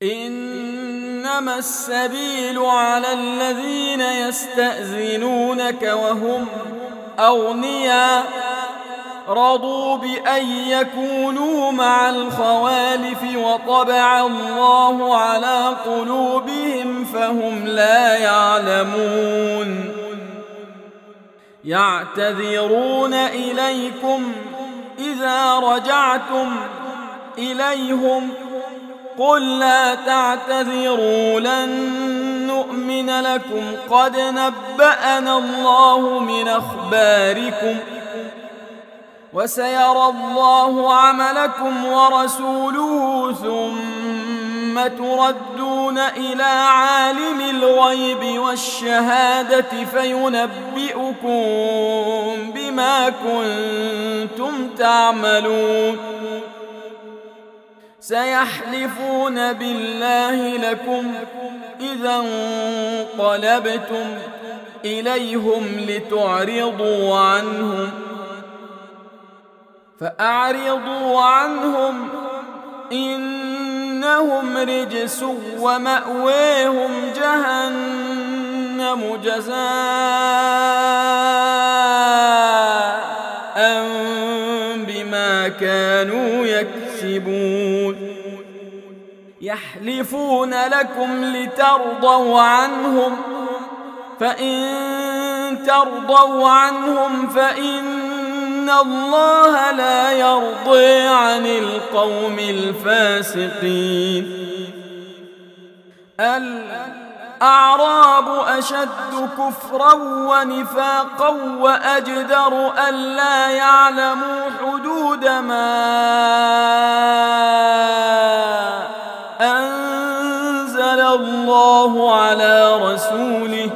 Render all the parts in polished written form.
إنما السبيل على الذين يستأذنونك وهم أغنياء رضوا بأن يكونوا مع الخوالف وطبع الله على قلوبهم فهم لا يعلمون يعتذرون إليكم إذا رجعتم إليهم قل لا تعتذروا لن نؤمن لكم قد نبأنا الله من أخباركم وسيرى الله عملكم ورسوله ثم تردون إلى عالم الغيب والشهادة فينبئكم بما كنتم تعملون سيحلفون بالله لكم إذا انقلبتم إليهم لتعرضوا عنهم فأعرضوا عنهم إنهم رجس ومأويهم جهنم جزاء بما كانوا يكسبون يحلفون لكم لترضوا عنهم فإن ترضوا عنهم فإن الله لا يرضي عن القوم الفاسقين الأعراب أشد كفرا ونفاقا وأجدر ألا يعلموا حدود ما أنزل الله على رسوله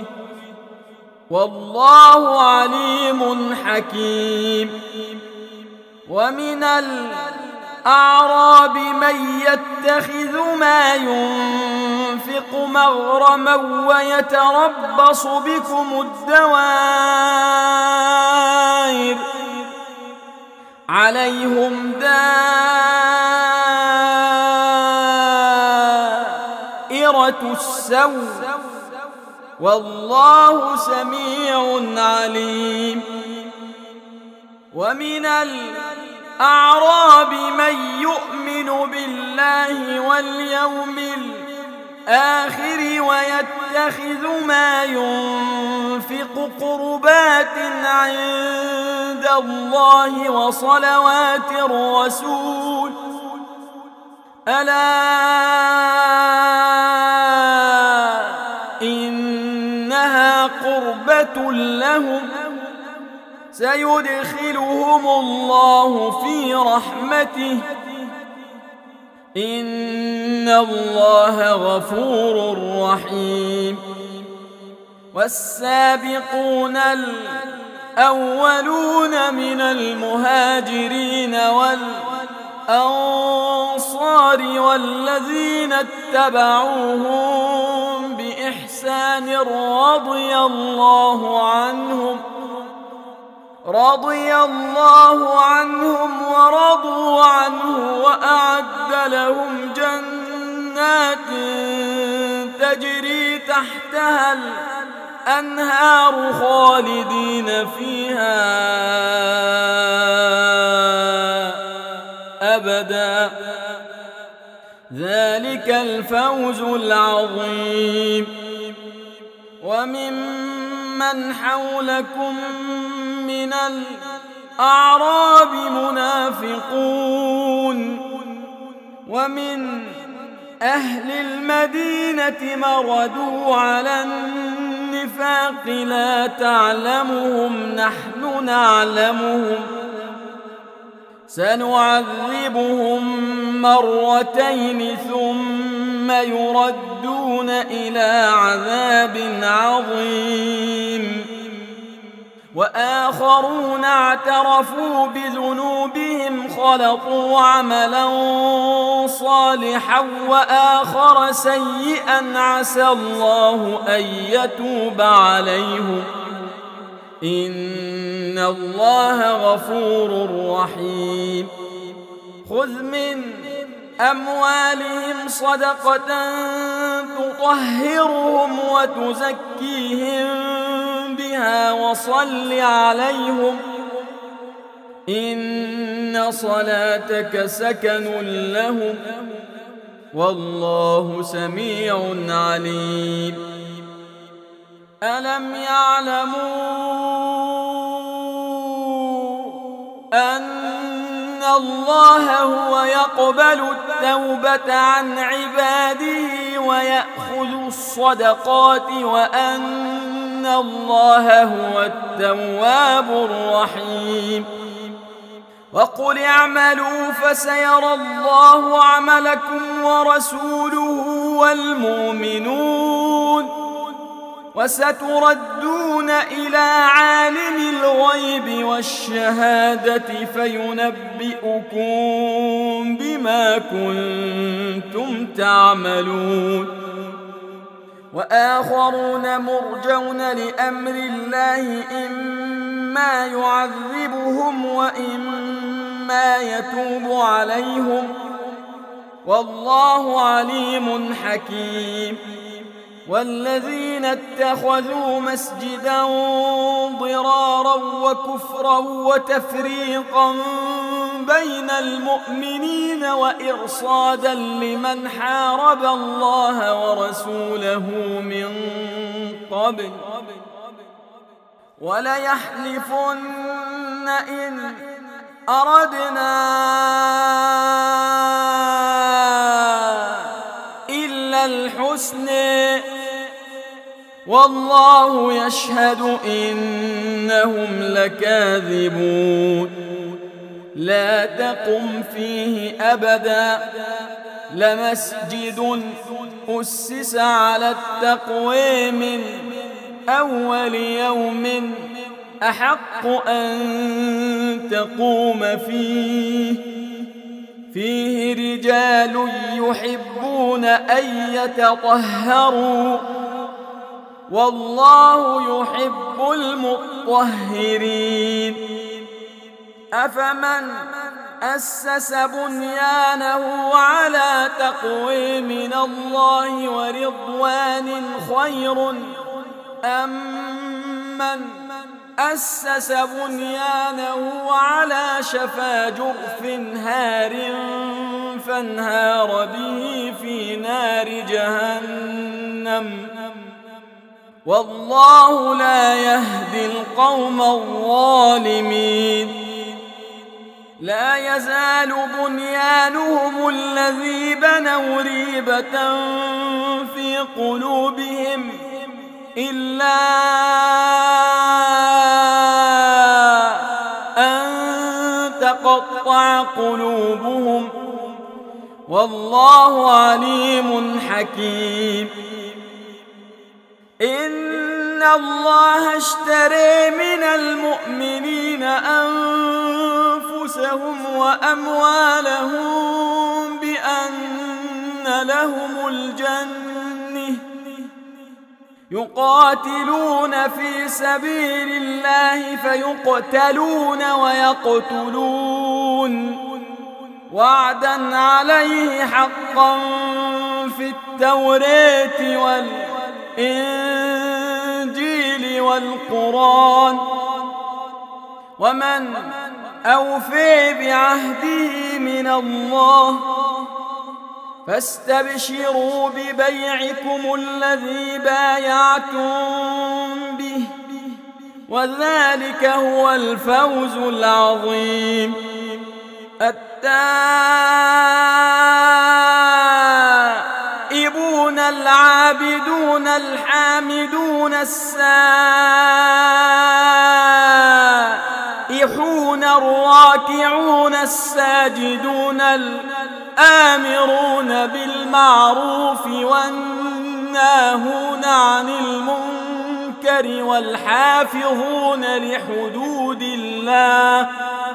والله عليم حكيم ومن الأعراب من يتخذ ما ينفق مغرما ويتربص بكم الدوائر عليهم دائرة السوء والله سميع عليم ومن الأعراب من يؤمن بالله واليوم الآخر ويتخذ ما ينفق قربات عند الله وصلوات الرسول ألا إنها قربة لهم سيدخلهم الله في رحمته إن الله غفور رحيم والسابقون الأولون من المهاجرين والأنصار والذين اتبعوهم بإحسان رضي الله عنهم ورضوا عنه وأعد لهم جنات تجري تحتها الأنهار خالدين فيها أبدا ذلك الفوز العظيم وممن حولكم من الأعراب منافقون ومن أهل المدينة مردوا على النفاق لا تعلمهم نحن نعلمهم سنعذبهم مرتين ثم يردون إلى عذاب عظيم وآخرون اعترفوا بذنوبهم خلطوا عملا صالحا وآخر سيئا عسى الله أن يتوب عليهم إن الله غفور رحيم خذ من أموالهم صدقة تطهرهم وتزكيهم بها وصل عليهم إن صلاتك سكن لهم والله سميع عليم. ألم يعلموا أن الله هو يقبل التوبة عن عباده ويأخذ الصدقات وأن الله هو التواب الرحيم. وقل اعملوا فسيرى الله عملكم ورسوله والمؤمنون وستردون إلى عالم الغيب والشهادة فينبئكم بما كنتم تعملون. وآخرون مرجون لأمر الله إما يعذبهم وإما يتوب عليهم والله عليم حكيم. والذين اتخذوا مسجدا ضرارا وكفرا وتفريقا بين المؤمنين وإرصادا لمن حارب الله ورسوله من قبل وليحلفن إن أردنا إلا الحسن والله يشهد إنهم لكاذبون. لا تقم فيه أبدا لمسجد أسس على التقوى من أول يوم أحق أن تقوم فيه رجال يحبون أن يتطهروا والله يحب المطهرين. أفمن أسس بنيانه على تقوى من الله ورضوان خير أم من أسس بنيانه على شفا جرف هار فانهار به في نار جهنم والله لا يهدي القوم الظالمين. لا يزال بنيانهم الذي بنوا ريبة في قلوبهم إلا أن تقطع قلوبهم والله عليم حكيم. إن الله اشترى من المؤمنين أنفسهم وأموالهم بأن لهم الجنة يقاتلون في سبيل الله فيقتلون ويقتلون وعدا عليه حقا في التوراة والإنجيل والقرآن ومن أوفي بعهده من الله فاستبشروا ببيعكم الذي بايعتم به وذلك هو الفوز العظيم. التائبون العابدون الحامدون السائحون الراكعون الساجدون الآمرون بالمعروف والناهون عن المنكر والحافظون لحدود الله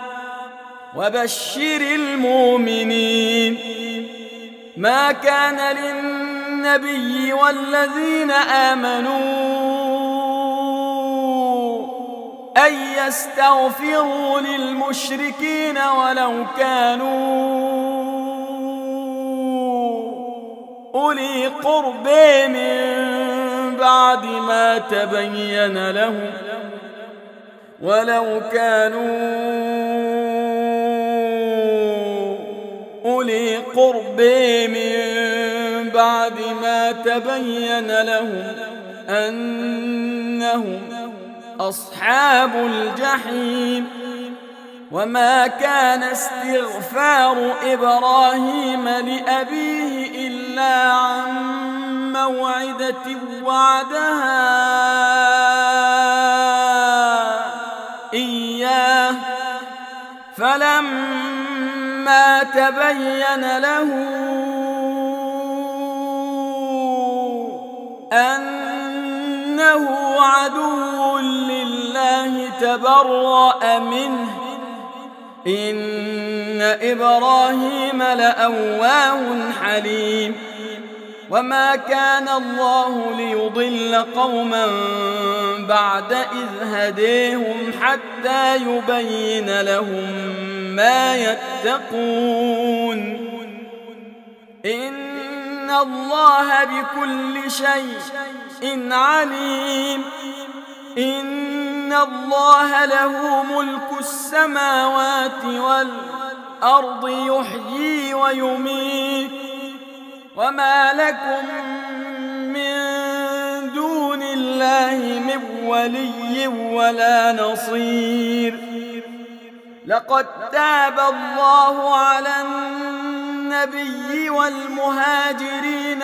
وبشر المؤمنين. ما كان للنبي والذين آمنوا أن يستغفروا للمشركين ولو كانوا أولي قرب من بعد ما تبين لهم ولو كانوا أولي قرب من بعد ما تبين لهم أنهم أصحاب الجحيم وما كان استغفار إبراهيم لأبيه إلا عن موعدة وعدها إياه فلما تبين له أنه عدو لله تبرأ منه إن إبراهيم لأواه حليم وما كان الله ليضل قوما بعد إذ هديهم حتى يبين لهم ما يتقون إن الله بكل شيء عليم إن الله له ملك السماوات والأرض يحيي ويميت وما لكم من دون الله من ولي ولا نصير لقد تاب الله على النبي والمهاجرين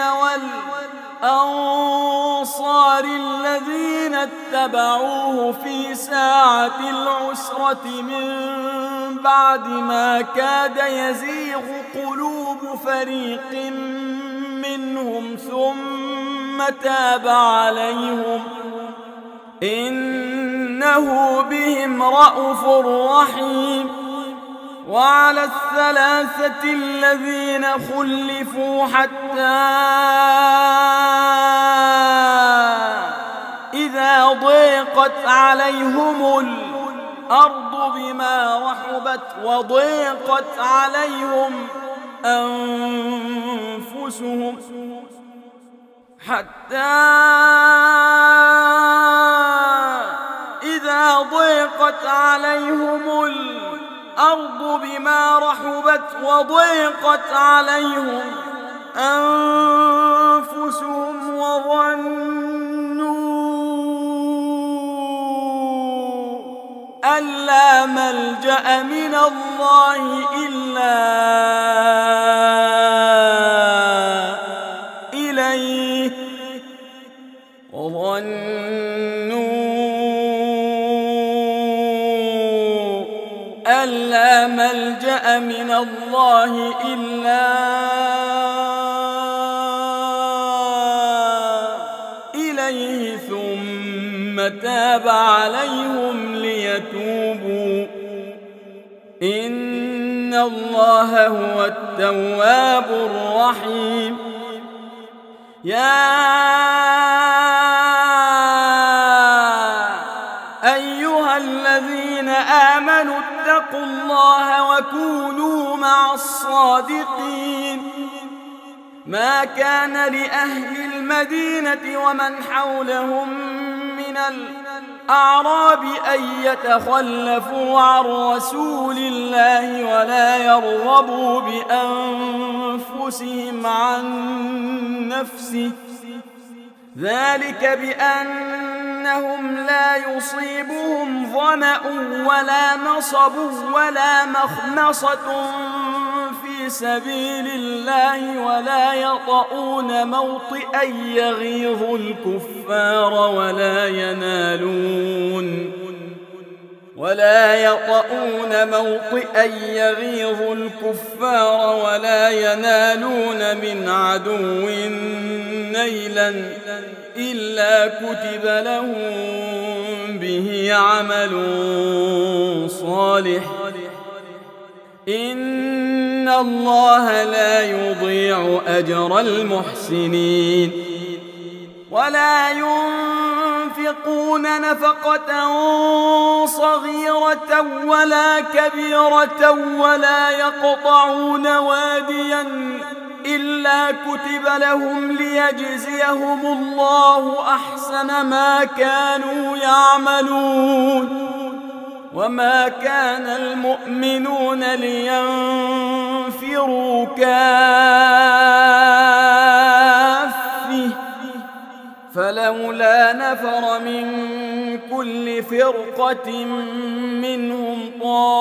والأنصار الذين اتبعوه في ساعة العسرة من بعد ما كاد يزيغ قلوب فريق منهم ثم تاب عليهم إنه بهم رءوف رحيم وعلى الثلاثة الذين خلفوا حتى إذا ضيقت عليهم الأرض بما رحبت وضيقت عليهم أنفسهم حتى إذا ضيقت عليهم الأرض بما رحبت وضيقت عليهم أنفسهم وظنوا أن لا ملجأ من الله إلا إليه ألا ملجأ من الله إلا إليه ثم تاب عليهم ليتوبوا إن الله هو التواب الرحيم يا أيها الذين آمنوا اتقوا الله وكونوا مع الصادقين ما كان لأهل المدينة ومن حولهم من الأعراب أن يتخلفوا عن رسول الله ولا يرغبوا بأنفسهم عن نفسه ذلك بأنهم لا يصيبهم ظمأ ولا نصب ولا مخمصة في سبيل الله ولا يطؤون موطئا يغيظ الكفار ولا ينالون من عدو نيلا إلا كتب لهم به عمل صالح إن الله لا يضيع أجر المحسنين ولا ينفقون نفقة صغيرة ولا كبيرة ولا يقطعون واديا إلا كتب لهم ليجزيهم الله أحسن ما كانوا يعملون وما كان المؤمنون لينفروا كافة فلولا نفر من كل فرقة منهم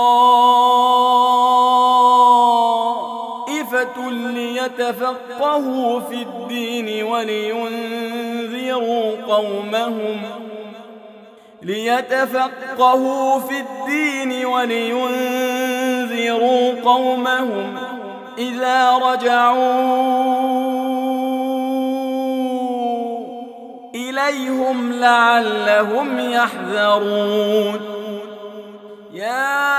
طائفة ليتفقهوا في الدين ولينذروا قومهم إذا رجعوا إليهم لعلهم يحذرون يا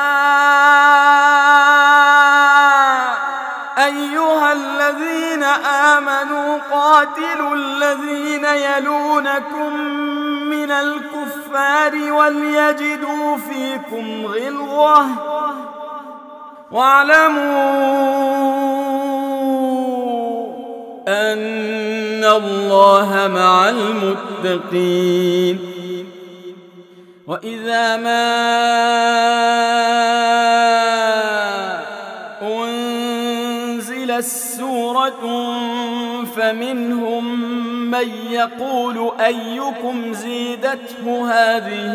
أيها الذين آمنوا قاتلوا الذين يلونكم من الكفار وليجدوا فيكم غلظة واعلموا أن الله مع المتقين وإذا ما أنزلت سورة فمنهم من يقول أيكم زيدته هذه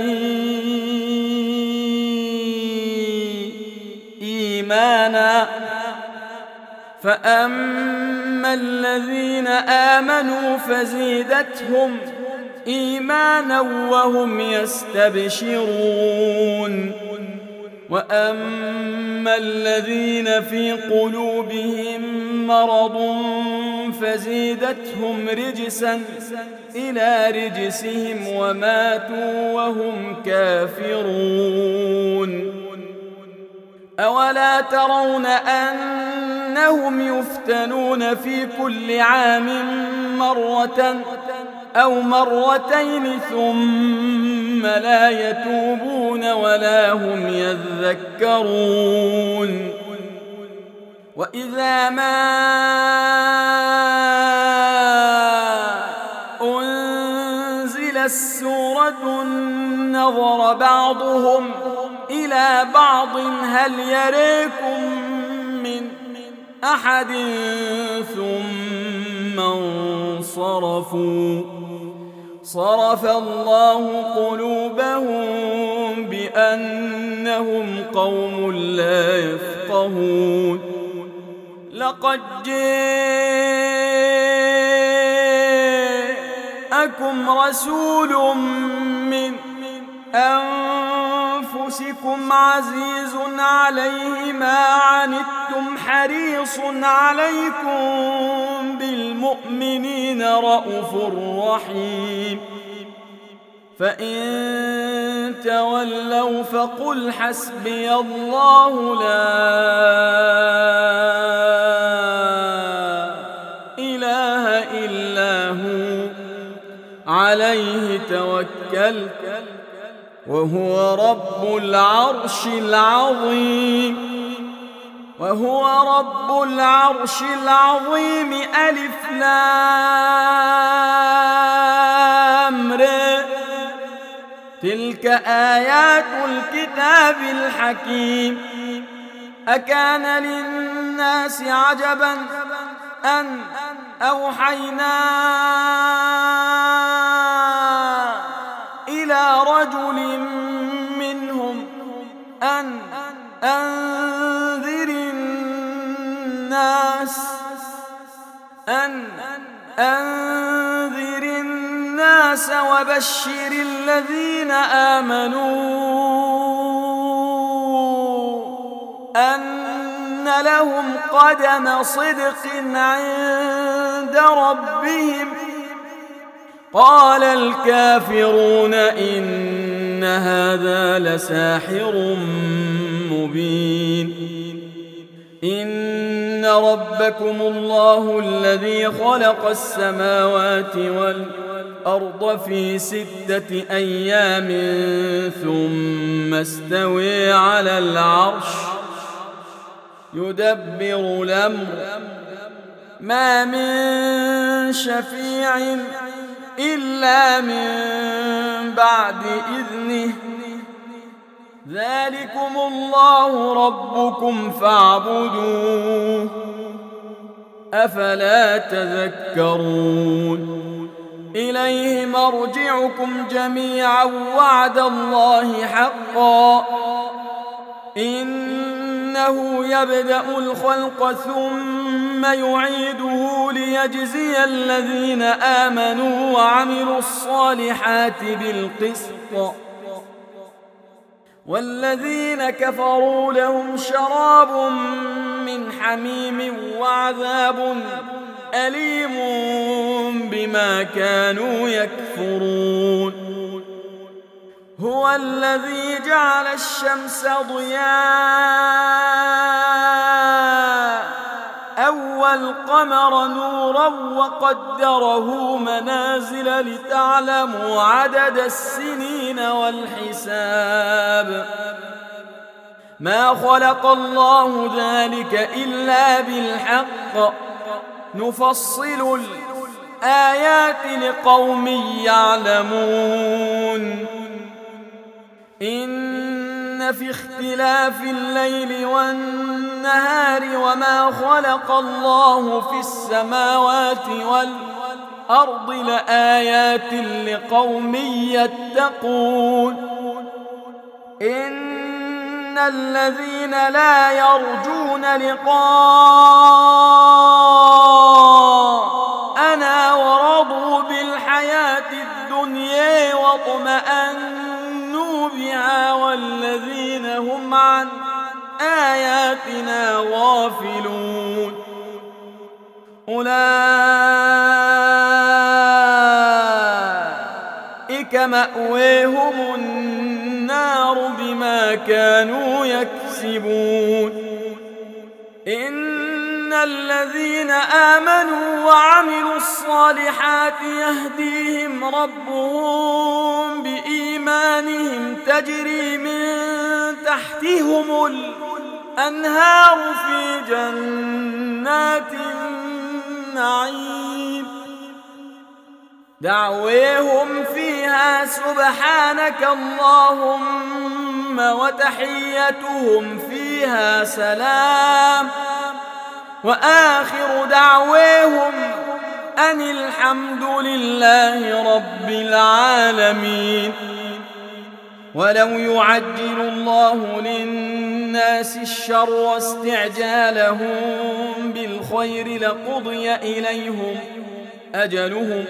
إيمانا فأما الذين آمنوا فزيدتهم إيمانا وهم يستبشرون وأما الذين في قلوبهم مرض فزيدتهم رجسا إلى رجسهم وماتوا وهم كافرون أولا ترون أنهم يفتنون في كل عام مرة أو مرتين ثم لا يتوبون ولا هم يذكرون وإذا ما أنزلت سورة نظر بعضهم إلى بعض هل يريكم من أحد ثم انصرفوا صرف الله قلوبهم بأنهم قوم لا يفقهون لقد جاءكم رسول من أنفسكم عزيز عليه ما عنتم حريص عليكم بالمؤمنين رءوف رحيم فإن تولوا فقل حسبي الله لا إله إلا هو عليه توكلت وهو رب العرش العظيم ألف لام ر تلك آيات الكتاب الحكيم أكان للناس عجبا أن أوحينا إلى رجل منهم أن أنذر الناس وبشر الذين آمنوا أن لهم قدم صدق عند ربهم قال الكافرون إن هذا لساحر مبين إن ربكم الله الذي خلق السماوات والأرض في 6 أيام ثم استوى على العرش يدبر الأمر ما من شفيع إلا من بعد إذنه ذلكم الله ربكم فاعبدوه أفلا تذكرون إليه مرجعكم جميعا وعد الله حقا إنه يبدأ الخلق ثم يعيده ليجزي الذين آمنوا وعملوا الصالحات بالقسط والذين كفروا لهم شراب من حميم وعذاب أليم بما كانوا يكفرون هو الذي جعل الشمس ضياء والقمر نورا وقدره منازل لتعلموا عدد السنين والحساب ما خلق الله ذلك إلا بالحق نفصل الآيات لقوم يعلمون إن في اختلاف الليل والنهار وما خلق الله في السماوات والأرض لآيات لقوم يتقون إن الذين لا يرجون لقاءنا ورضوا بالحياة الدنيا واطمأنوا بها والذين هم عن آياتنا غافلون أولئك مأويهم النار بما كانوا يكسبون إن الذين آمنوا وعملوا الصالحات يهديهم ربهم بإيمانهم تجري من تحتهم الأنهار في جنات النعيم دعويهم فيها سبحانك اللهم وتحيتهم فيها سلام وآخر دعويهم أن الحمد لله رب العالمين ولو يعجل الله للناس الشر واستعجالهم بالخير لقضي إليهم أجلهم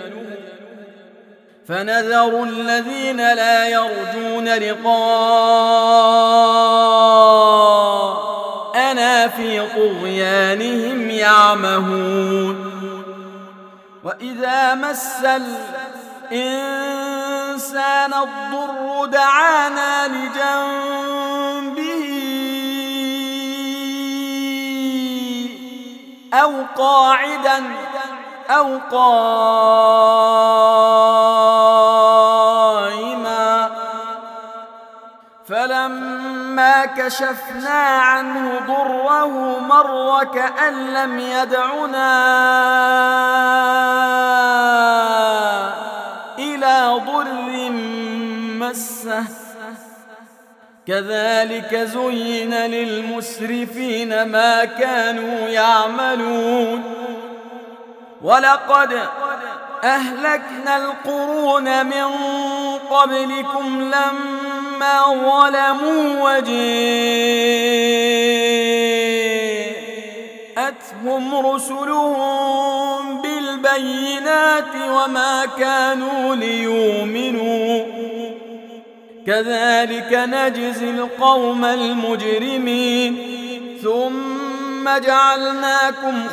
فنذر الذين لا يرجون لقاءنا في طغيانهم يعمهون وإذا مس الإنسان الضر دعانا لجنبه أو قاعدا أو قائما فلما كشفنا عنه ضره مر كأن لم يدعنا إلى ضر مسه كذلك زين للمسرفين ما كانوا يعملون ولقد أهلكنا القرون من قبلكم لما ظلموا وجاءتهم رسلهم بالبينات وما كانوا ليؤمنوا كذلك نجزي القوم المجرمين ثم جعلناكم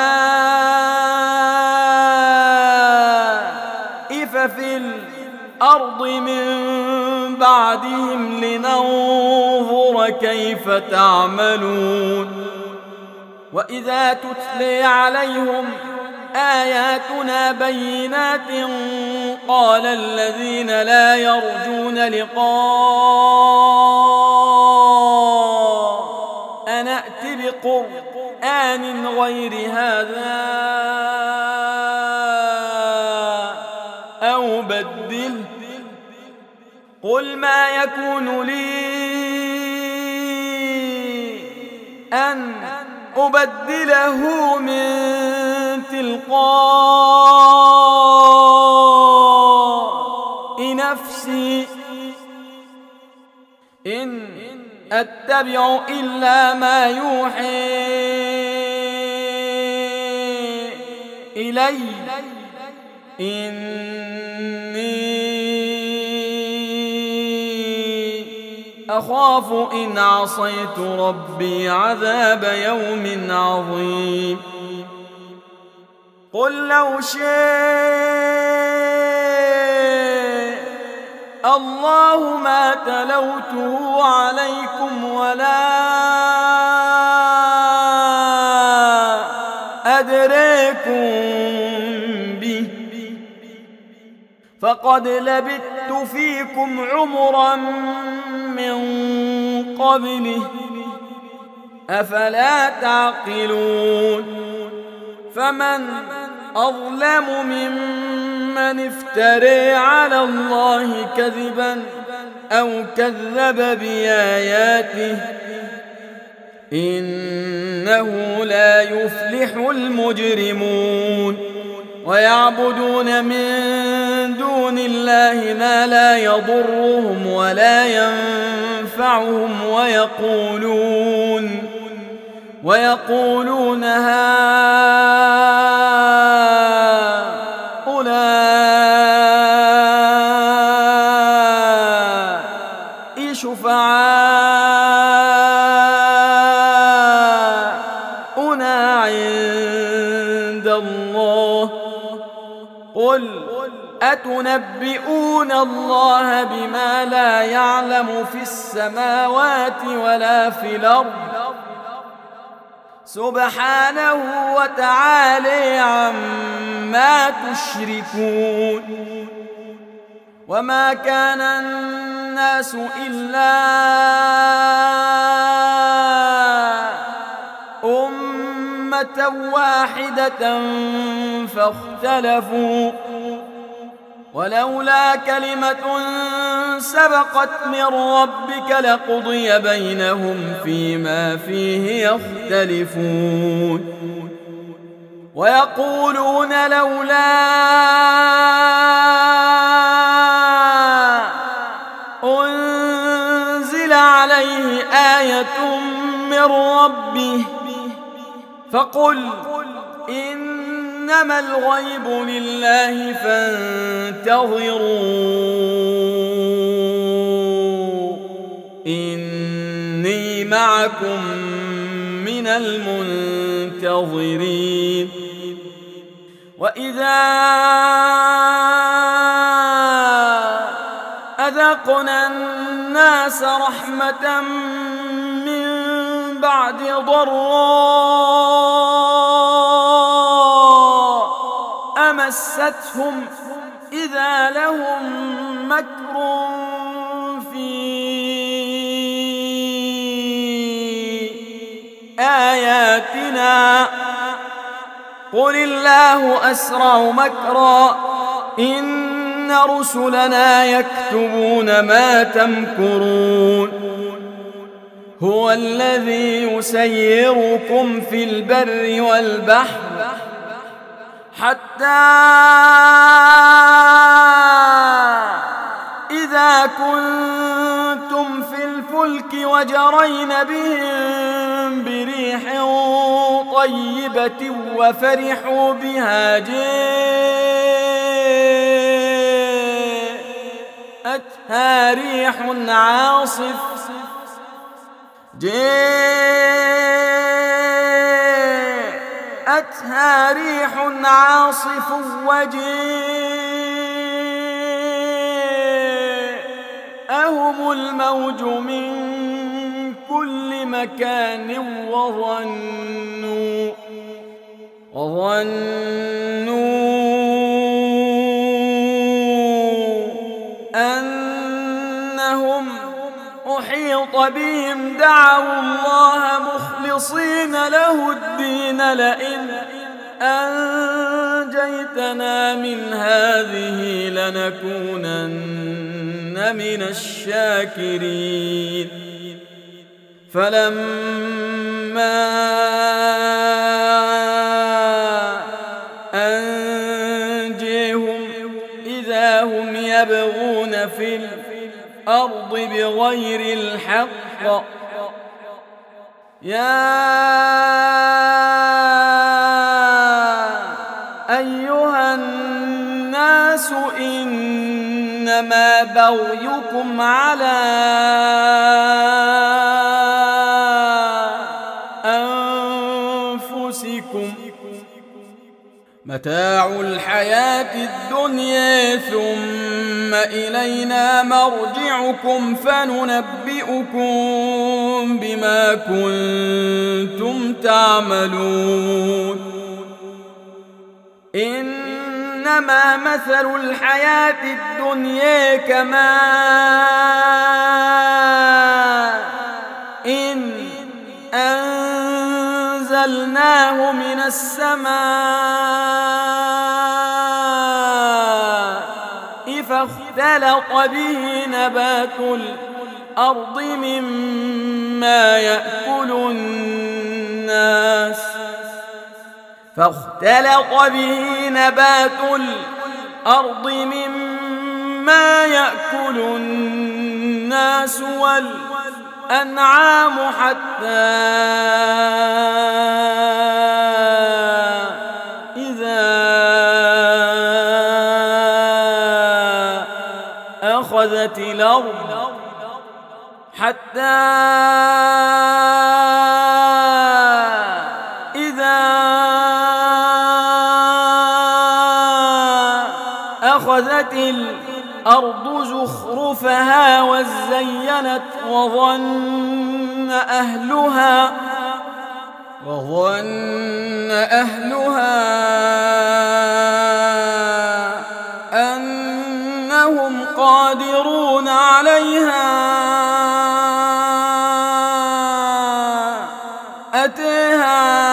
خلائف في الأرض من بعدهم لننظر كيف تعملون وإذا تتلي عليهم آياتنا بينات قال الذين لا يرجون لقاء نأت بقرآن مكان غير هذا أو بدله قل ما يكون لي أن أبدله من تلقاء نفسي إن أتبع إلا ما يوحي إلي إني أخاف إن عصيت ربي عذاب يوم عظيم قل لو شاء الله ما تلوته عليكم ولا أدريكم به فقد لبثت فيكم عمرا من قبله أفلا تعقلون فمن أظلم ممن افترى على الله كذبا أو كذب بآياته إنه لا يفلح المجرمون ويعبدون من دون الله ما لا يضرهم ولا ينفعهم ويقولون هؤلاء شفعاؤنا عند الله قل أتنبئون الله بما لا يعلم في السماوات ولا في الأرض سبحانه وتعالى عما تشركون وما كان الناس إلا أمة واحدة فاختلفوا ولولا كلمة سبقت من ربك لقضي بينهم فيما فيه يختلفون ويقولون لولا أنزل عليه آية من ربه فقل إنما الغيب لله فانتظروا إني معكم من المنتظرين وإذا أذقنا الناس رحمة من بعد ضراء أمستهم إذا لهم مكر في آياتنا قل الله أسرع مكرا إن رسلنا يكتبون ما تمكرون هو الذي يسيركم في البر والبحر حتى إذا كنتم في الفلك وجرين بهم بريح طيبة وفرحوا بها جاءتها ريح عاصف وجاءهم الموج من كل مكان وظنوا أنهم أحيط أحيط بهم دعوا الله مخلصين له الدين لئن أنجيتنا من هذه لنكونن من الشاكرين فلما أنجيهم إذا هم يبغون في الأرض بغير الحق يا أيها الناس إنما بغيكم على أنفسكم متاع الحياة الدنيا ثم إلينا مرجعكم فننبئكم بما كنتم تعملون إنما مثل الحياة الدنيا كماء إن أنزلناه من السماء فاختلط به نبات الأرض مما يأكل الناس والأنعام حتى إذا أخذت الأرض زخرفها وزينت وظن أهلها أنهم قادرون عليها أتيها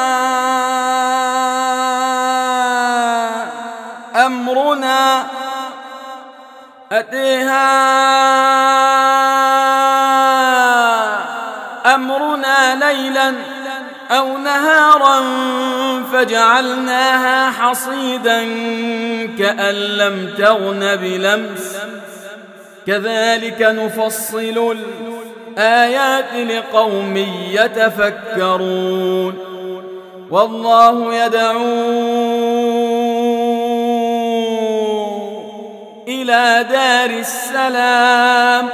أمرنا ليلا أو نهارا فجعلناها حصيدا كأن لم تغن بلمس كذلك نفصل الآيات لقوم يتفكرون والله يدعو إلى دار السلام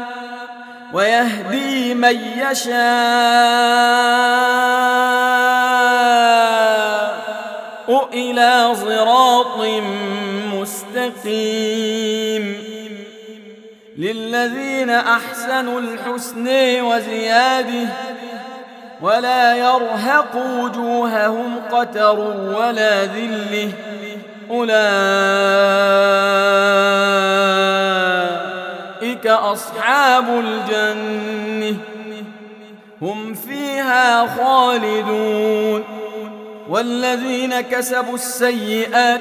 ويهدي من يشاء إلى صراط مستقيم للذين أحسنوا الحسن وزيادة ولا يرهق وجوههم قتر ولا ذلة أولئك أصحاب الجنة هم فيها خالدون والذين كسبوا السيئات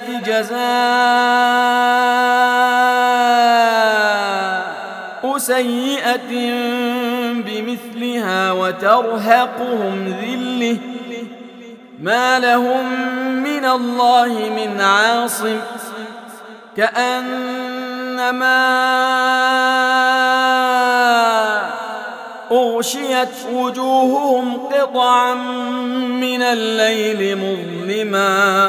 جزاء سيئة بمثلها وترهقهم ذلة ما لهم من الله من عاصم كأنما أغشيت وجوههم قطعا من الليل مظلما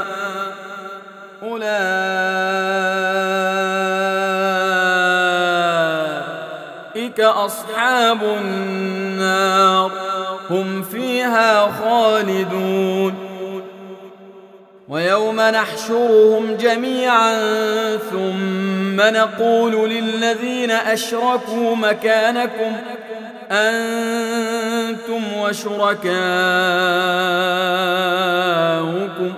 أولئك أصحاب النار هم فيها خالدون ويوم نحشرهم جميعا ثم نقول للذين أشركوا مكانكم أنتم وشركاؤكم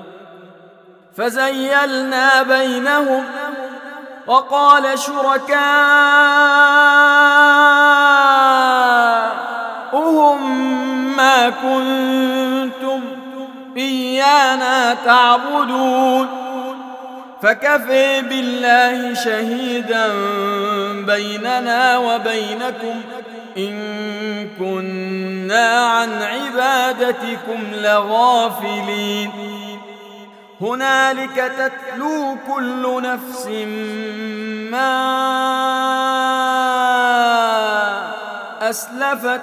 فزيلنا بينهم وقال شركاؤهم ما كنتم إيانا تعبدون فكفى بالله شهيدا بيننا وبينكم إن كنا عن عبادتكم لغافلين هنالك تتلو كل نفس ما أسلفت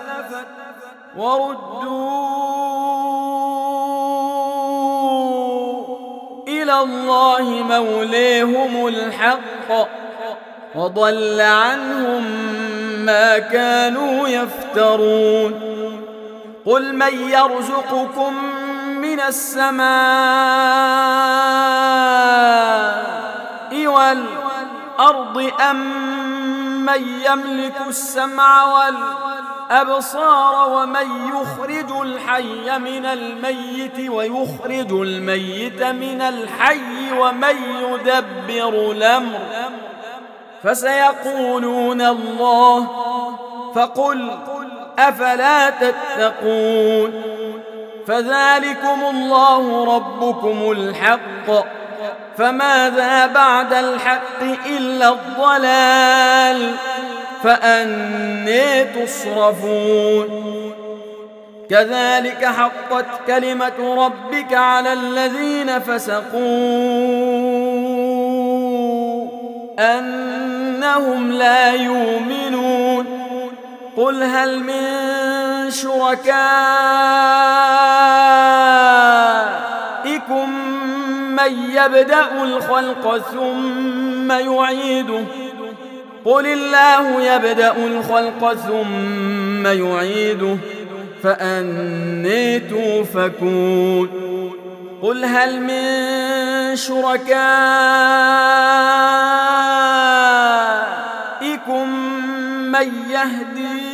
وردوا إلى الله مولاهم الحق وضل عنهم ما كانوا يفترون قل من يرزقكم من السماء والأرض أم من يملك السمع والأبصار ومن يخرج الحي من الميت ويخرج الميت من الحي ومن يدبر الأمر فسيقولون الله فقل أفلا تتقون فذلكم الله ربكم الحق فماذا بعد الحق إلا الضلال فأنى تصرفون كذلك حقت كلمة ربك على الذين فسقوا أنهم لا يؤمنون قل هل من شركائكم من يبدأ الخلق ثم يعيده قل الله يبدأ الخلق ثم يعيده فأنى توفكون قل هل من شركائكم من يهدي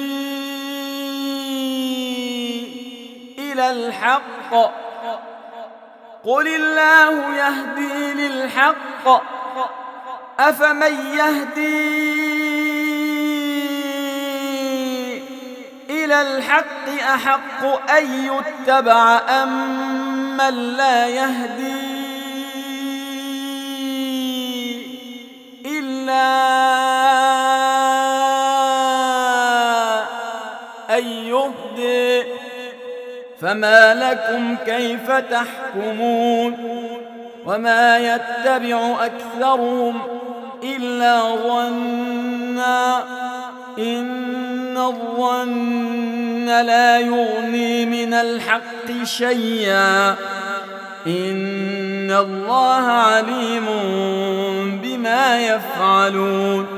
إلى الحق قل الله يهدي للحق أفمن يهدي إلى الحق أحق أن يتبع أم من لا يهدي إلا أن يهدي فما لكم كيف تحكمون وما يتبع أكثرهم إلا ظنا إن الظن لا يغني من الحق شيئا إن الله عليم بما يفعلون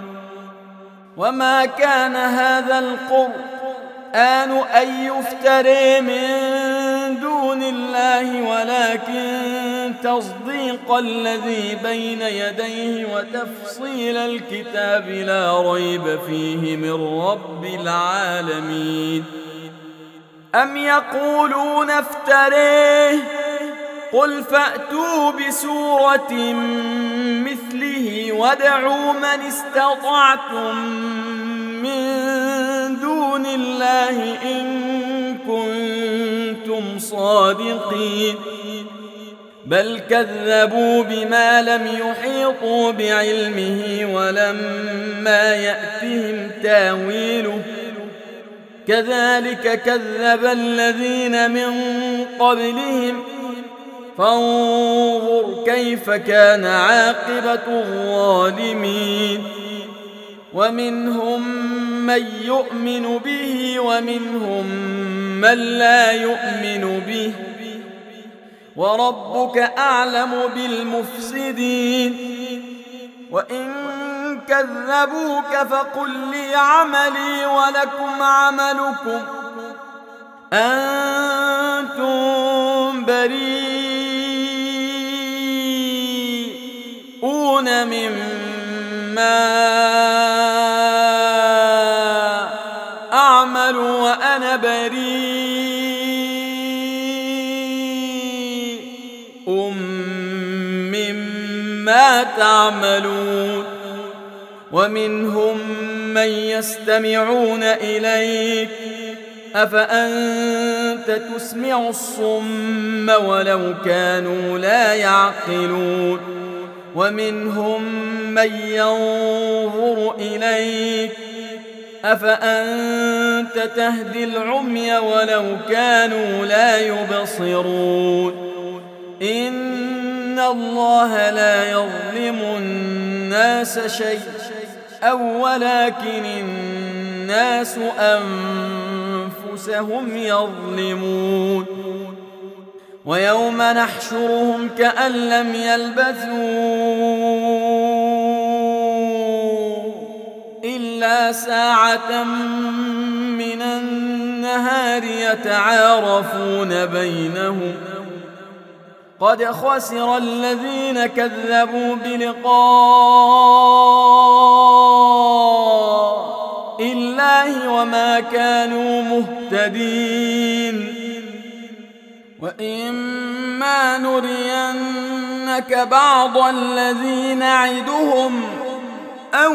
وما كان هذا القرآن أن يفتري من دون الله ولكن تصديق الذي بين يديه وتفصيل الكتاب لا ريب فيه من رب العالمين أم يقولون افتريه قل فأتوا بسورة مثله وادعوا من استطعتم من دون الله إن كنتم صادقين بل كذبوا بما لم يحيطوا بعلمه ولما يأتهم تاويله كذلك كذب الذين من قبلهم فانظر كيف كان عاقبة الظالمين ومنهم من يؤمن به ومنهم من لا يؤمن به وربك أعلم بالمفسدين وإن كذبوك فقل لي عملي ولكم عملكم أنتم بريئون مما أعمل وأنا بريء مما تعملون ومنهم من يستمعون إليك أفأنت تسمع الصم ولو كانوا لا يعقلون ومنهم من ينظر إليك أفأنت تهدي العمي ولو كانوا لا يبصرون إن الله لا يظلم الناس شيئا ولكن الناس أنفسهم يظلمون ويوم نحشرهم كأن لم يلبثوا إلا ساعة من النهار يتعارفون بينهم قد خسر الذين كذبوا بلقاء الله وما كانوا مهتدين وإما نرينك بعض الذي نعدهم أو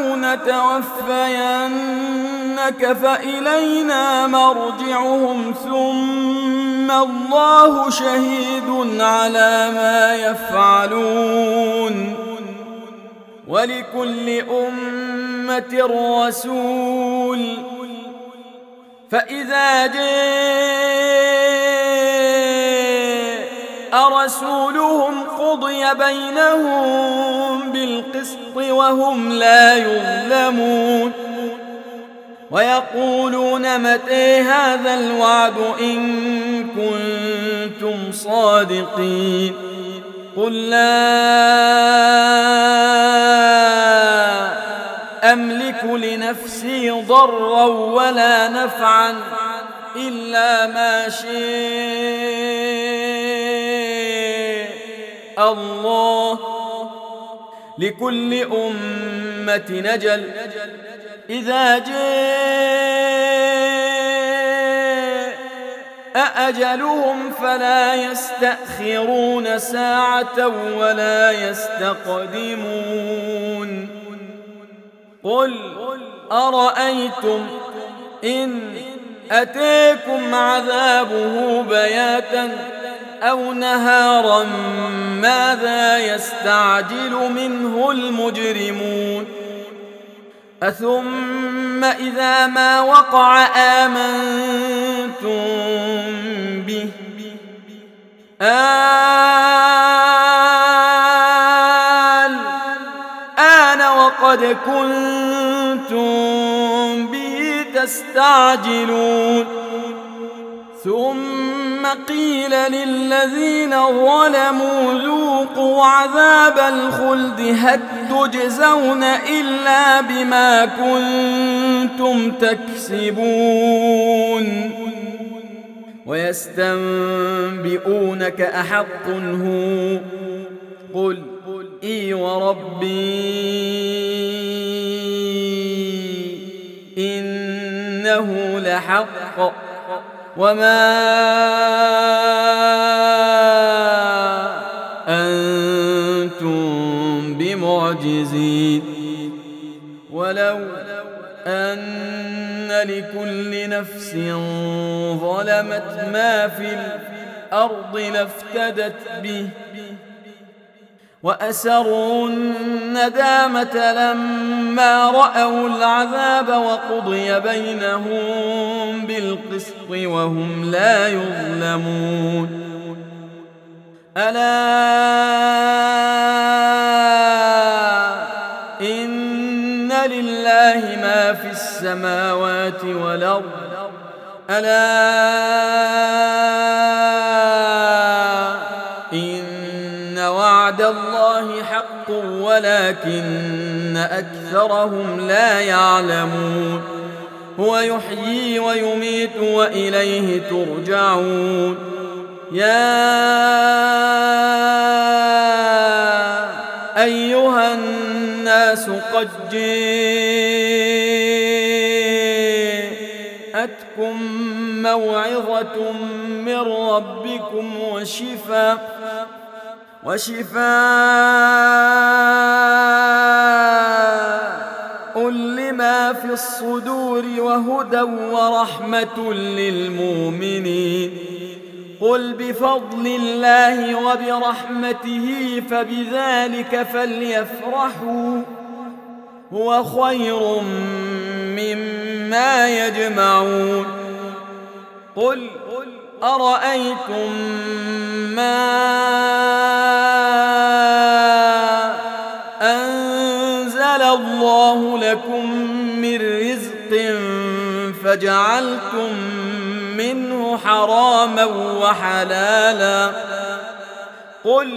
نتوفينك فإلينا مرجعهم ثم الله شهيد على ما يفعلون ولكل أمة رسول فإذا جاء رسولهم قضي بينهم بالقسط وهم لا يظلمون ويقولون متى هذا الوعد إن كنتم صادقين قل لا أملك لنفسي ضرا ولا نفعا إلا ما شاء الله لكل أمة نجل إذا جاء أجلهم فلا يستأخرون ساعة ولا يستقدمون قل أرأيتم إن أتاكم عذابه بياتا أو نهارا ماذا يستعجل منه المجرمون أثم إذا ما وقع آمنتم به الآن وقد كنتم به تستعجلون ثم قيل للذين ظلموا ذوقوا عذاب الخلد هل تجزون إلا بما كنتم تكسبون ويستنبئونك أحق هو قل إي وربي إنه لحق وما أنتم بمعجزين ولو أن لكل نفس ظلمت ما في الأرض لافتدت به وأسروا الندامة لما رأوا العذاب وقضي بينهم بالقسط وهم لا يظلمون ألا إن لله ما في السماوات والأرض ألا إن وعد الله حق ولكن أكثرهم لا يعلمون هو يحيي ويميت وإليه ترجعون يا أيها الناس قد جاءتكم موعظة من ربكم وشفاء لما في الصدور وهدى ورحمة للمؤمنين. قل بفضل الله وبرحمته فبذلك فليفرحوا هو خير مما يجمعون. قل أرأيتم ما أنزل الله لكم من رزق فجعلتم منه حراما وحلالا قل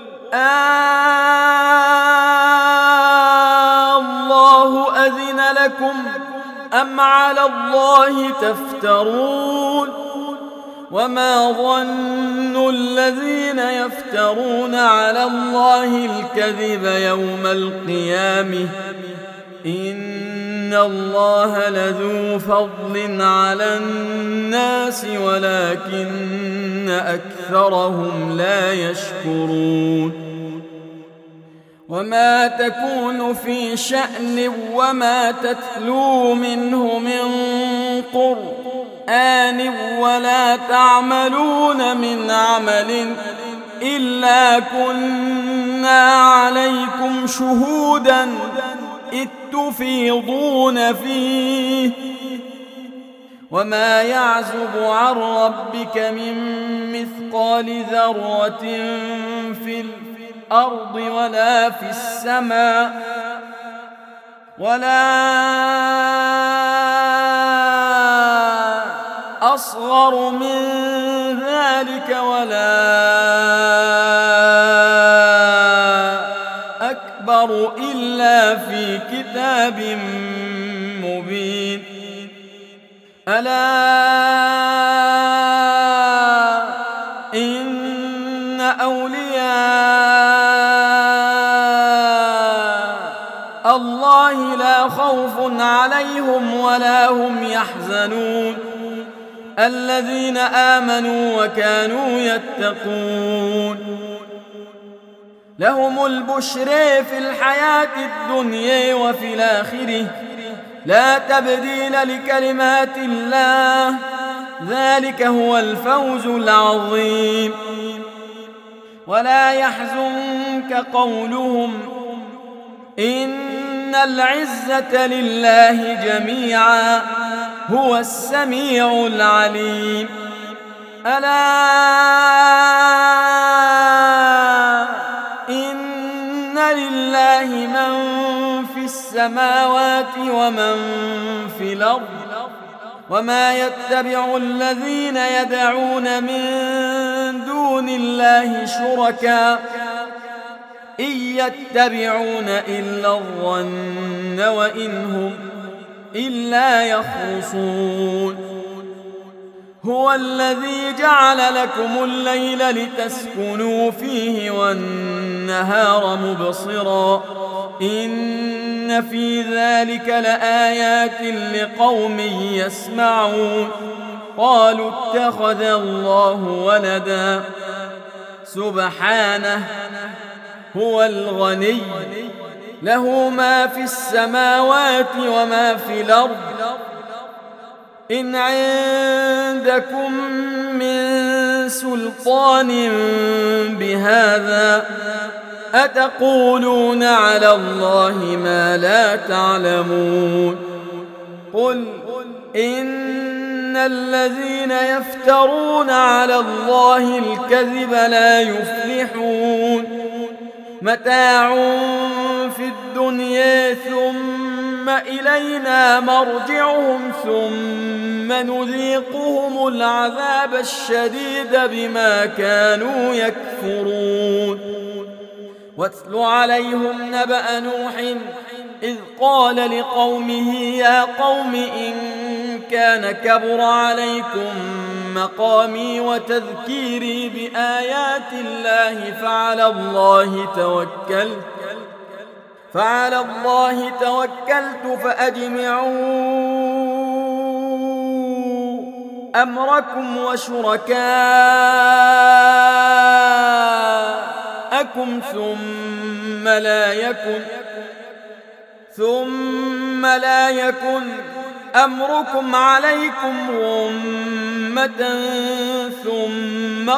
الله أذن لكم أم على الله تفترون. وما ظن الذين يفترون على الله الكذب يوم القيامة إن الله لذو فضل على الناس ولكن أكثرهم لا يشكرون. وما تكون في شأن وما تتلو منه من قرآن ولا تعملون من عمل إلا كنا عليكم شهودا إذ تفيضون فيه. وما يعزب عن ربك من مثقال ذرة في الأرض ولا في السماء ولا أصغر من ذلك ولا أكبر إلا في كتاب مبين. ألا إن أولياء الله لا خوف عليهم ولا هم يحزنون الذين آمنوا وكانوا يتقون. لهم البشر في الحياة الدنيا وفي الآخرة لا تبديل لكلمات الله ذلك هو الفوز العظيم. ولا يحزنك قولهم إن العزة لله جميعا هو السميع العليم. ألا إن لله من في السماوات ومن في الأرض وما يتبع الذين يدعون من دون الله شركاء إن يتبعون إلا الظن وإن هم إلا يخرصون. هو الذي جعل لكم الليل لتسكنوا فيه والنهار مبصرا إن في ذلك لآيات لقوم يسمعون. قالوا اتخذ الله ولدا سبحانه هو الغني له ما في السماوات وما في الأرض إن عندكم من سلطان بهذا أتقولون على الله ما لا تعلمون. قل إن الذين يفترون على الله الكذب لا يفلحون. متاع في الدنيا ثم إلينا مرجعهم ثم نذيقهم العذاب الشديد بما كانوا يكفرون. واتل عليهم نبأ نوح إذ قال لقومه يا قوم إن كان كبر عليكم مقامي وتذكيري بآيات الله فعلى الله توكلت فأجمعوا أمركم وشركاءكم ثم لا يكن أمركم عليكم غمة ثم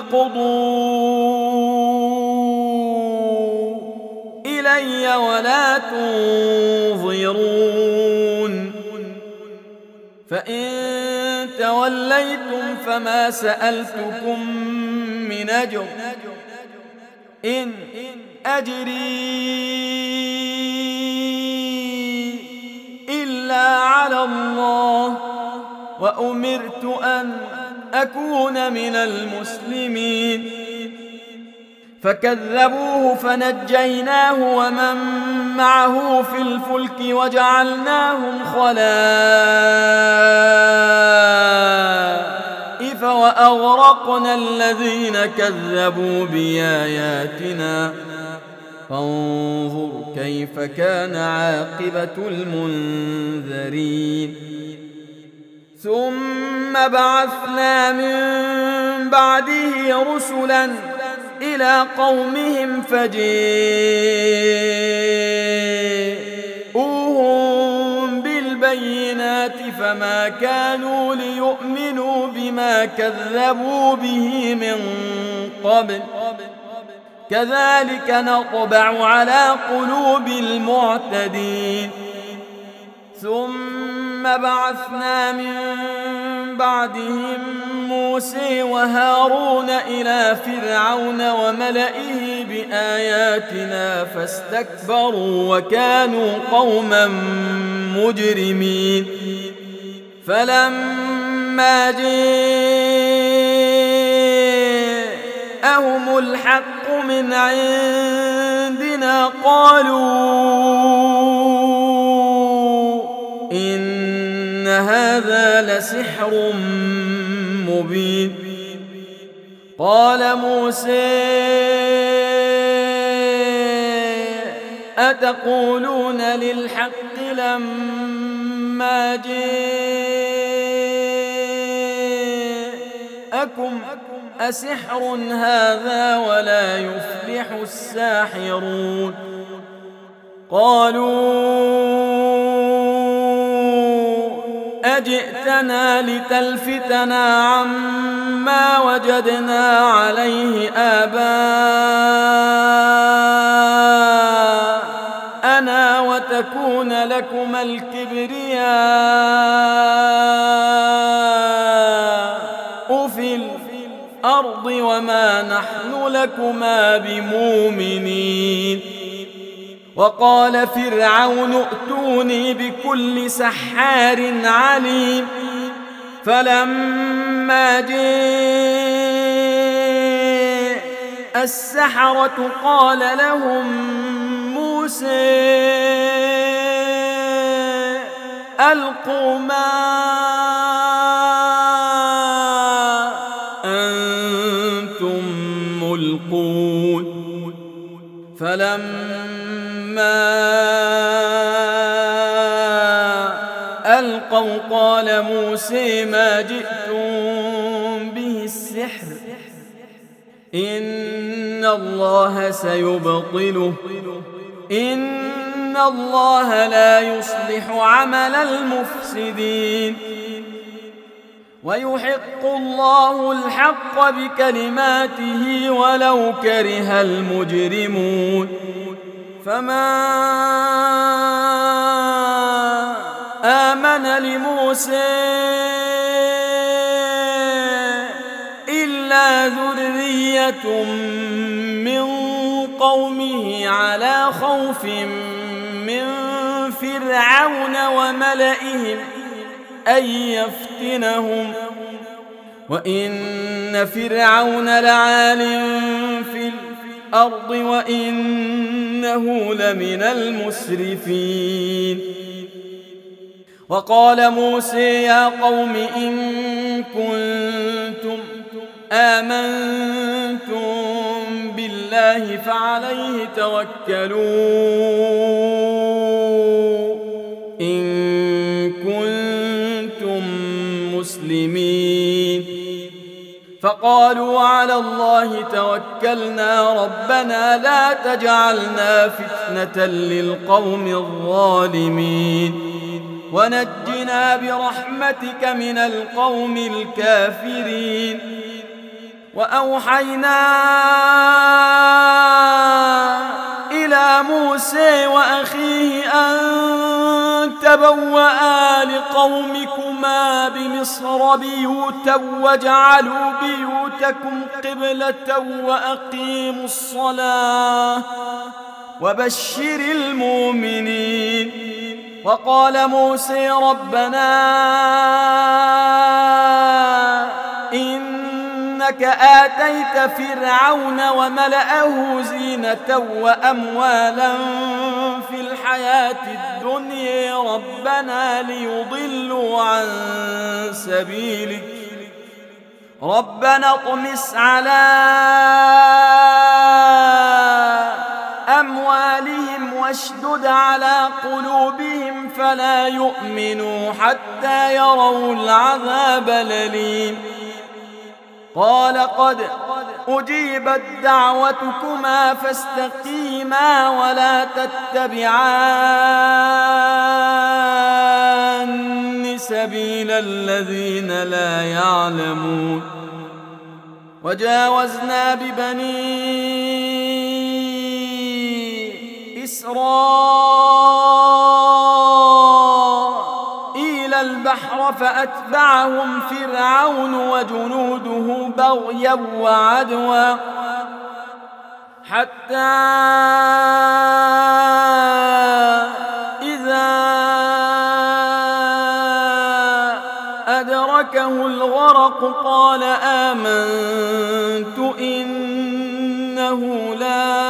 قضوا إلي ولا تنظرون فإن توليتم فما سألتكم من أجر إن أجري إلا على الله وأمرت أن أكون من المسلمين فكذبوه فنجيناه ومن معه في الفلك وجعلناهم خلائف وأغرقنا الذين كذبوا بآياتنا فانظر كيف كان عاقبة المنذرين ثم بعثنا من بعده رسلا إلى قومهم فجاءوهم بالبينات فما كانوا ليؤمنوا بما كذبوا به من قبل كذلك نطبع على قلوب المعتدين ثم بعثنا من بعدهم موسى وهارون إلى فرعون وملئه بآياتنا فاستكبروا وكانوا قوما مجرمين فلما جاءهم الحق من عندنا قالوا إن هذا لسحر مبين قال موسى أتقولون للحق لما جاءكم أسحر هذا ولا يفلح الساحرون قالوا أجئتنا لتلفتنا عما وجدنا عليه آباءنا وتكون لكما الكبرياء في الأرض وما نحن لكما بمؤمنين وقال فرعون ائتوني بكل سحار عليم فلما جاء السحرة قال لهم موسى ألقوا ما أنتم ملقون فلما ألقوا قال موسى ما جئتم به السحر إن الله سيبطله إن الله لا يصلح عمل المفسدين ويحق الله الحق بكلماته ولو كره المجرمون فما آمن لموسى إلا ذرية من قومه على خوف من فرعون وملئهم أن يفتنهم وإن فرعون لعال في الأرض وإنه لمن المسرفين وقال موسى يا قوم إن كنتم آمنتم بالله فعليه توكلوا إن كنتم مسلمين فقالوا على الله توكلنا ربنا لا تجعلنا فتنة للقوم الظالمين ونجنا ونجنا برحمتك من القوم الكافرين. وأوحينا إلى موسى وأخيه أن تبوأ لقومكما بمصر بيوتا واجعلوا بيوتكم قبلة وأقيموا الصلاة وبشر المؤمنين. وقال موسى ربنا إنك آتيت فرعون وملأه زينة وأموالا في الحياة الدنيا ربنا ليضلوا عن سبيلك ربنا اطمس على أموالهم واشدد على قلوبهم فلا يؤمنوا حتى يروا العذاب الأليم. قال قد أجيبت دعوتكما فاستقيما ولا تتبعان سبيل الذين لا يعلمون. وجاوزنا ببني إسرائيل البحر فأتبعهم فرعون وجنوده بغيا وعدوا حتى إذا أدركه الغرق قال آمنت إنه لا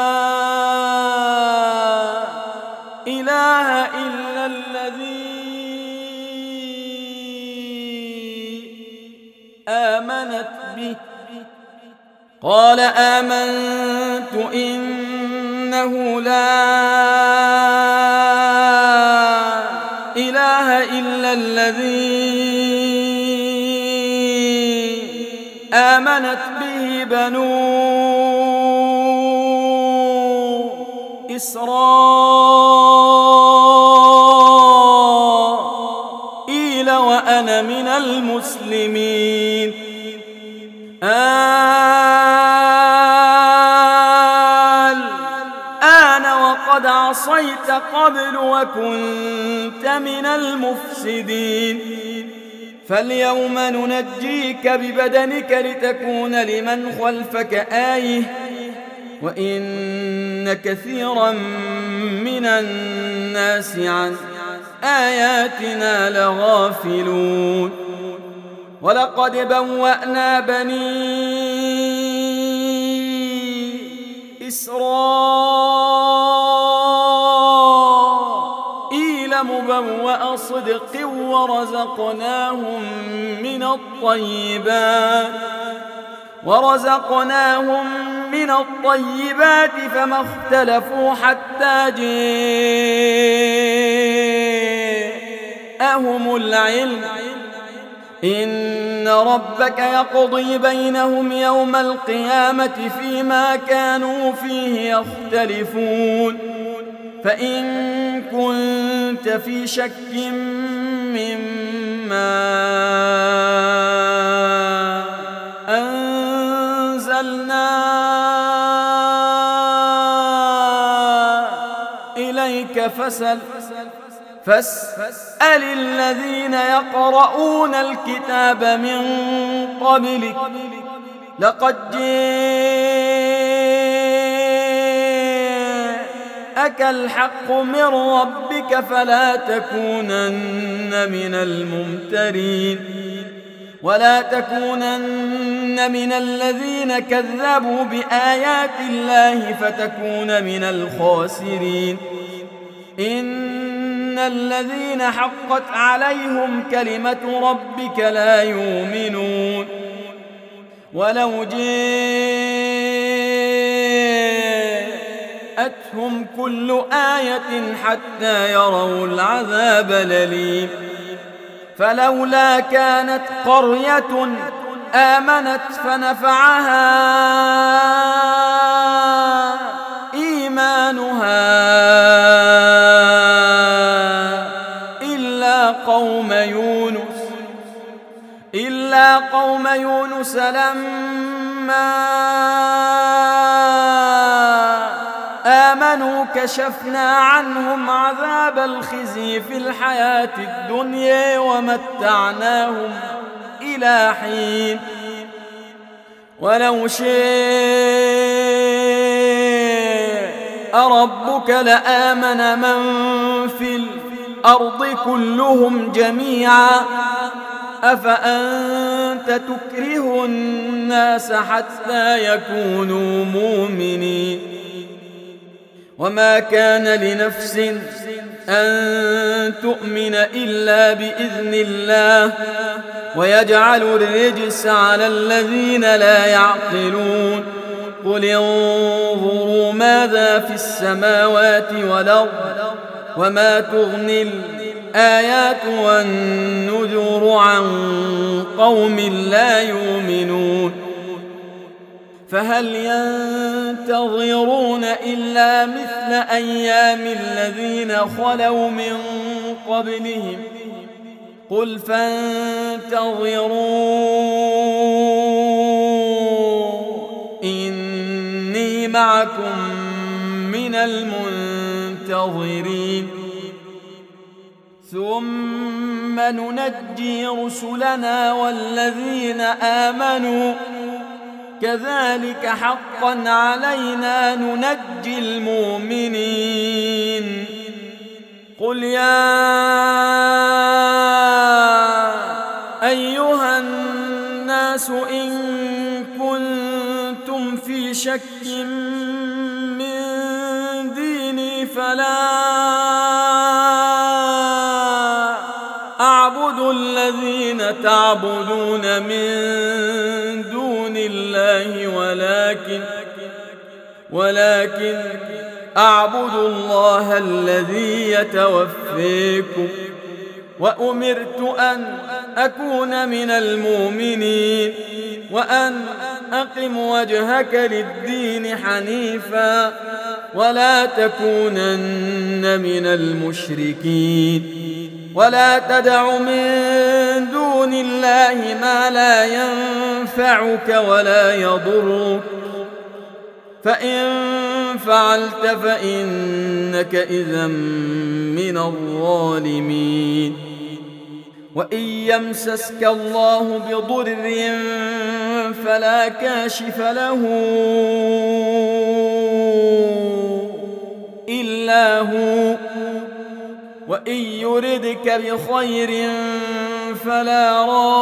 إله إلا الذي آمنت به قال آمنت إنه لا إله إلا الذي آمنت به بنو إسرائيل وأنا من المسلمين. الآن وقد عصيت قبل وكنت من المفسدين فاليوم ننجيك ببدنك لتكون لمن خلفك آية وإن كثيرا من الناس عن آياتنا لغافلون. ولقد بوأنا بني إسرائيل مبوأ صدق ورزقناهم من الطيبات فما اختلفوا حتى جاءهم العلم إن ربك يقضي بينهم يوم القيامة فيما كانوا فيه يختلفون. فإن كنت في شك مما أنزلنا إليك فاسأل الذين يقرؤون الكتاب من قبلك لقد جاءك الحق من ربك فلا تكونن من الممترين ولا تكونن من الذين كذبوا بآيات الله فتكون من الخاسرين. إن الذين حقت عليهم كلمة ربك لا يؤمنون ولو جاءتهم كل آية حتى يروا العذاب الأليم. فلولا كانت قرية آمنت فنفعها إيمانها إلا قوم قوم يونس لما آمنوا كشفنا عنهم عذاب الخزي في الحياة الدنيا ومتعناهم إلى حين ولو شاء ربك لآمن من في الأرض كلهم جميعا أفأنت تكره الناس حتى يكونوا مؤمنين وما كان لنفس أن تؤمن إلا بإذن الله ويجعل الرجس على الذين لا يعقلون قل انظروا ماذا في السماوات والأرض وما تغني الآيات والنذر عن قوم لا يؤمنون فهل ينتظرون إلا مثل أيام الذين خلوا من قبلهم قل فانتظروا إني معكم من المنتظرين ثم ننجي رسلنا والذين آمنوا كذلك حقا علينا ننجي المؤمنين قل يا أيها الناس إن كنتم في شك من ديني فلا أعبد الذين تعبدون من دون الله ولكن أعبد الله الذي يتوفيكم وأمرت أن أكون من المؤمنين وأن أقم وجهك للدين حنيفا ولا تكونن من المشركين ولا تدع من دون الله ما لا ينفعك ولا يضرك فإن فعلت فإنك إذا من الظالمين وإن يمسسك الله بضر فلا كاشف له إلا هو وإن يردك بخير فلا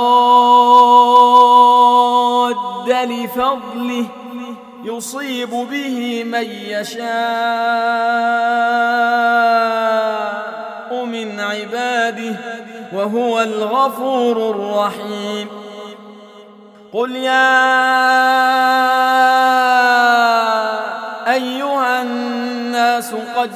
راد لفضله يصيب به من يشاء من عباده وهو الغفور الرحيم قل يا أيها الناس قد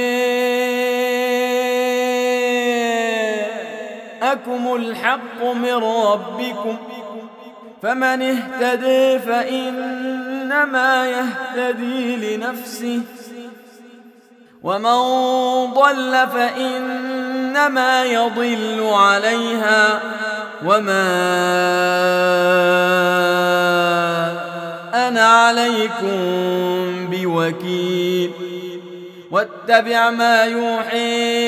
جاءكم الحق من ربكم فمن اهتدي فإنما يهتدي لنفسه ومن ضل فإنما يضل عليها وما أنا عليكم بوكيل واتبع ما يوحي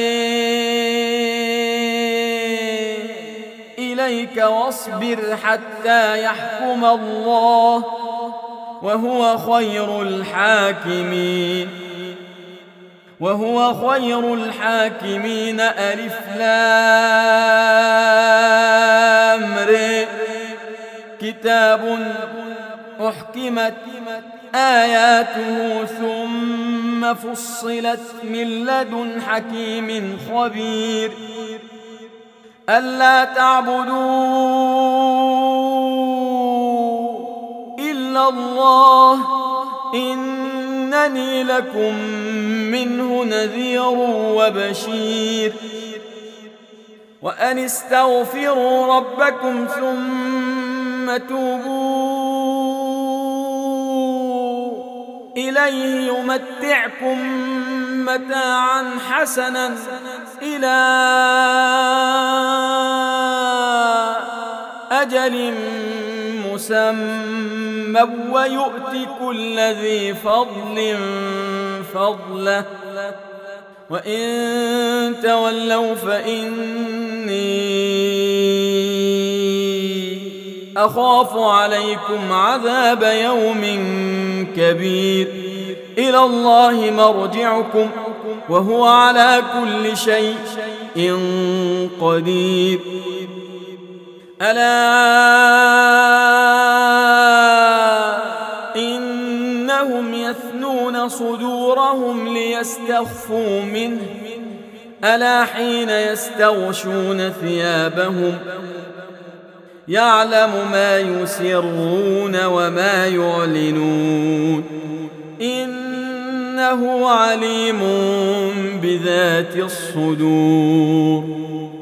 إليك واصبر حتى يحكم الله وهو خير الحاكمين ألف لام ر كتاب أحكمت آياته ثم فصلت من لدن حكيم خبير ألا تعبدوا إلا الله إنني لكم منه نذير وبشير وأن استغفروا ربكم ثم توبوا إليه يمتعكم متاعا حسنا إلى أجل مسمى ويؤت كل ذي فضل فضله وإن تولوا فإني أخاف عليكم عذاب يوم كبير إلى الله مرجعكم وهو على كل شيء قدير ألا إنهم يثنون صدورهم ليستخفوا منه ألا حين يستغشون ثيابهم يعلم ما يسرون وما يعلنون إنه عليم بذات الصدور